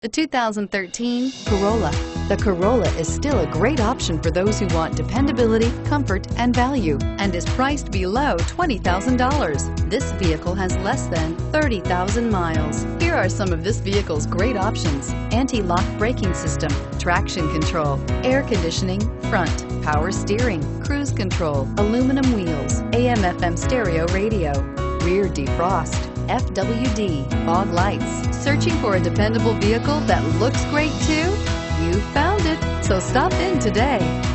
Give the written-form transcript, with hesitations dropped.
The 2013 Corolla. The Corolla is still a great option for those who want dependability, comfort, and value, and is priced below $20,000. This vehicle has less than 30,000 miles. Here are some of this vehicle's great options: anti-lock braking system, traction control, air conditioning, front, power steering, cruise control, aluminum wheels, AM/FM stereo radio, rear defrost, FWD, fog lights. Searching for a dependable vehicle that looks great too? You found it, so stop in today.